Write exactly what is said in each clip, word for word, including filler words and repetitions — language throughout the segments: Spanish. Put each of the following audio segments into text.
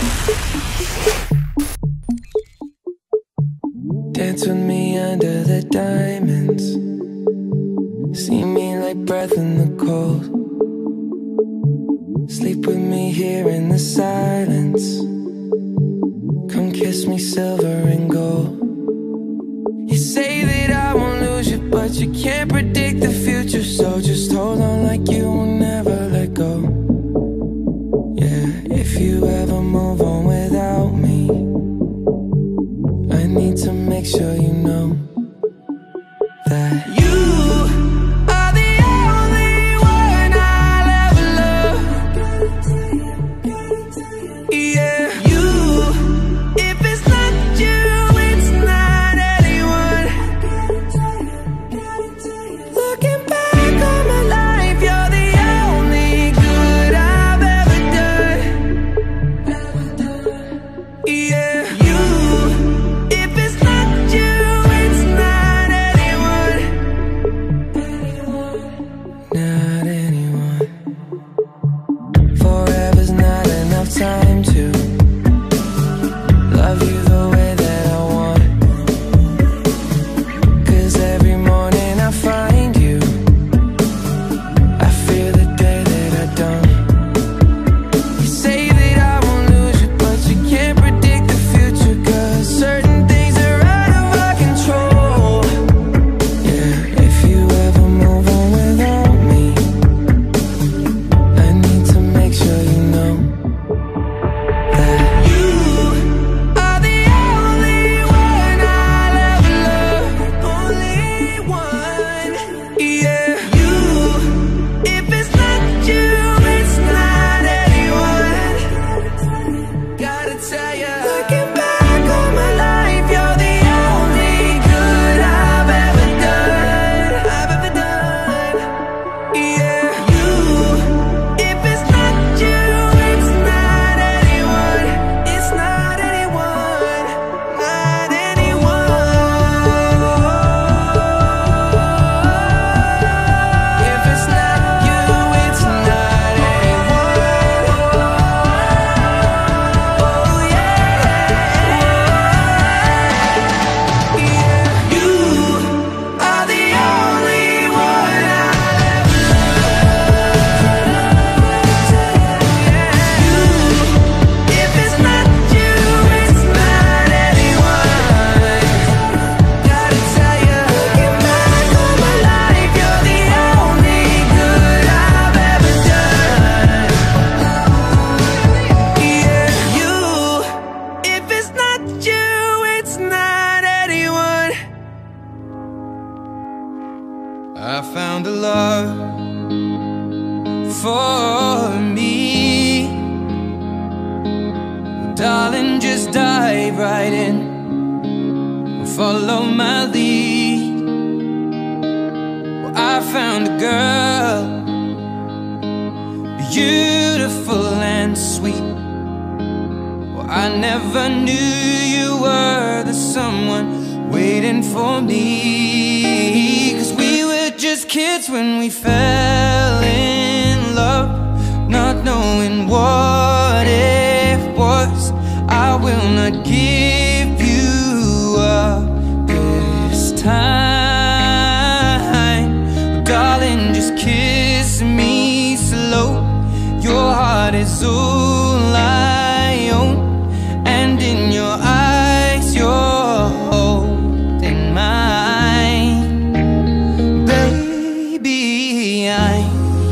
Dance with me under the diamonds. See me like breath in the cold. Sleep with me here in the silence. Come kiss me silver and gold. You say that I won't lose you, but you can't predict the future. So just hold on like you will never let go. Yeah, if you ever move on without me, I need to make sure you know that you are the only one I'll ever love. Yeah, you, if it's not you, it's not anyone. Looking back on my life, you're the only good I've ever done. Yeah, you, if it's not you, it's not anyone. Not anyone. Forever's not enough time to love you the way that I want. 'Cause every morning I find you, I fear the day that I don't. You say that I won't lose you, but you can't predict the future. 'Cause certain things are out of our control. Yeah, if you ever move on without me, I need to make sure you know that you are the only one I'll ever love. Only one. Yeah, you, if it's not you, it's not anyone. Gotta tell ya, looking back on my life, you're the only good I've ever done. I've ever done. Yeah, you, if it's not you, it's not anyone. It's not anyone. Not anyone. If it's not you, it's not anyone. Oh yeah. Yeah, you are the only one I'll ever love. If it's not you, it's not anyone. Gotta tell ya, looking back on my life, you're the only good I've ever done. Yeah, you, if it's not you, it's not anyone. I found a love for me. Darling, just dive right in, follow my lead. Well, I found a girl, beautiful and sweet. Well, I never knew you were the someone waiting for me. 'Cause we were just kids when we fell in love, not knowing what it was. I will not give you up this time. Darling, just kiss me slow. Your heart is all I own, and in your eyes you're holding mine. Baby, I'm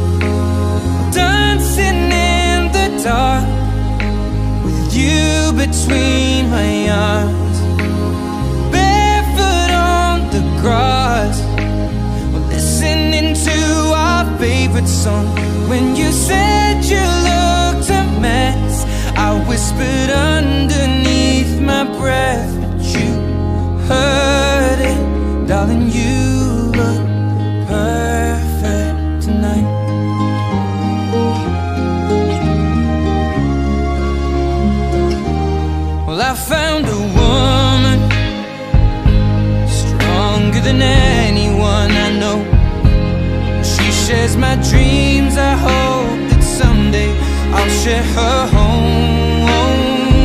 dancing in the dark with you between my arms, barefoot on the grass, listening to our favorite song. When you said you looked a mess, I whispered underneath my breath, but you heard it. Darling, you look perfect tonight. Well, I found a woman stronger than anyone I know. She shares my dreams. I hope that someday I'll share her home.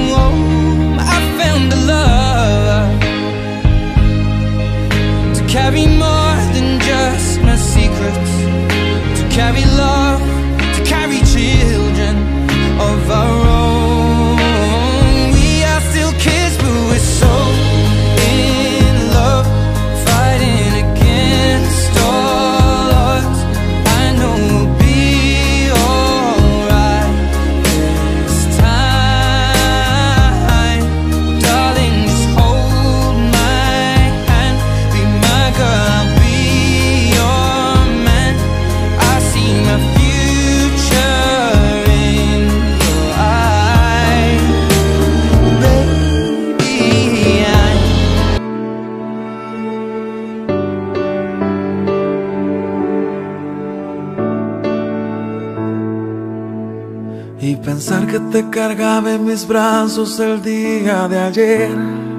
te cargaba en mis brazos el día de ayer.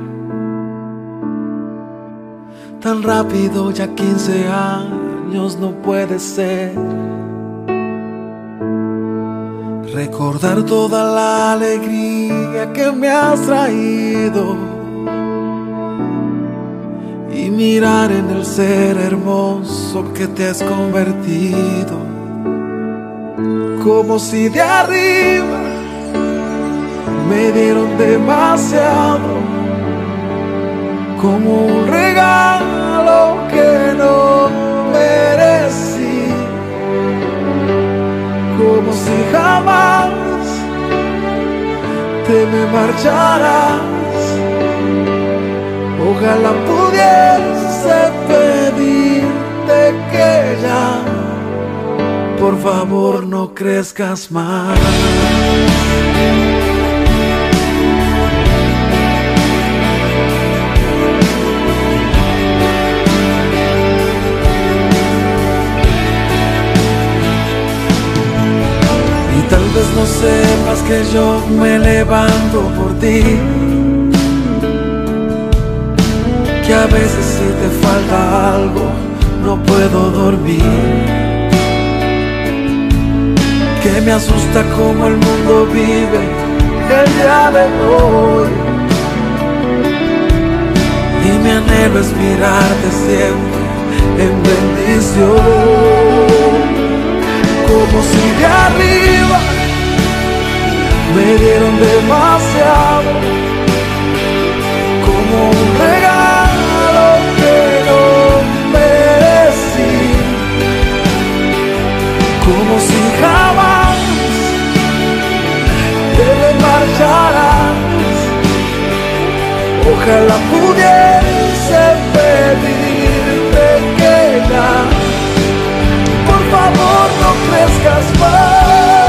Tan rápido, ya quince años no puede ser. Recordar toda la alegría que me has traído y mirar en el ser hermoso que te has convertido. Como si de arriba me dieron demasiado, como un regalo que no merecí, como si jamás te me marcharas. Ojalá pudiese pedirte que ya, por favor, no crezcas más. Y tal vez no sepas que yo me levanto por ti, que a veces si te falta algo no puedo dormir, que me asusta cómo el mundo vive el día de hoy, y mi anhelo es mirarte siempre en bendición, como si de arriba me dieron demasiado, como un regalo que no merecí, como si jamás te me marcharás. Ojalá pudiese pedirte que ya, por favor, no crezcas más.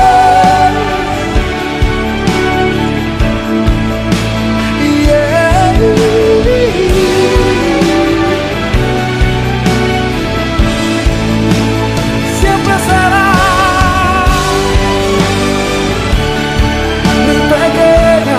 Yeah. Siempre será mi pequeña,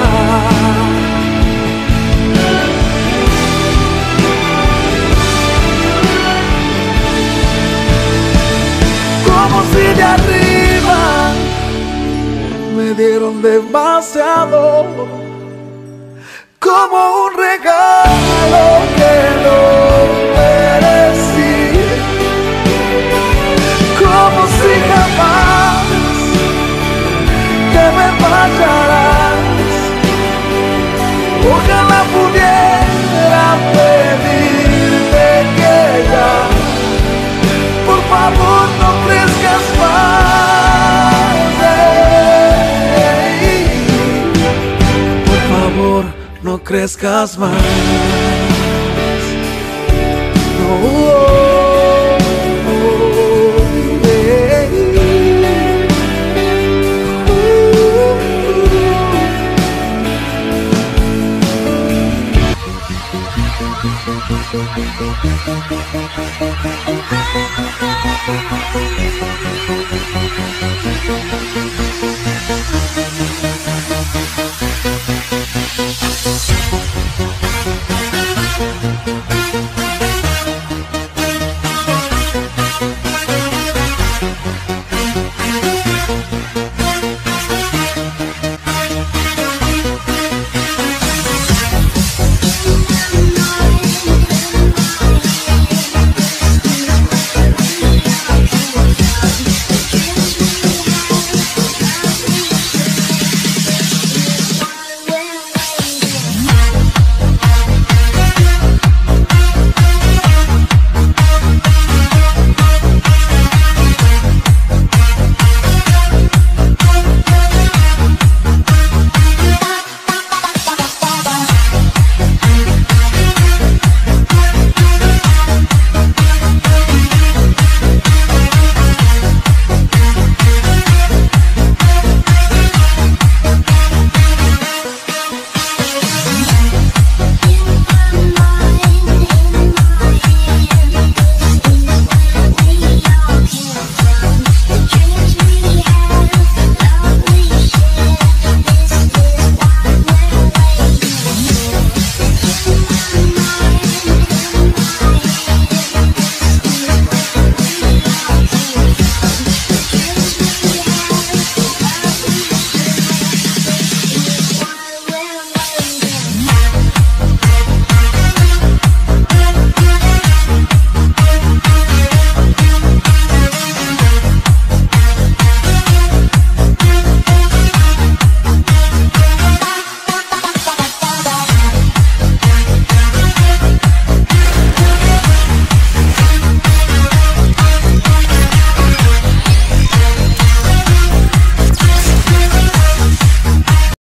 como si de arriba me dieron demasiado, como un regalo que no merecí, como si jamás te me fallarás. Ojalá pudiera pedirte que ya, por favor, no crezcas más. Por favor, no crezcas más. No. Thank you.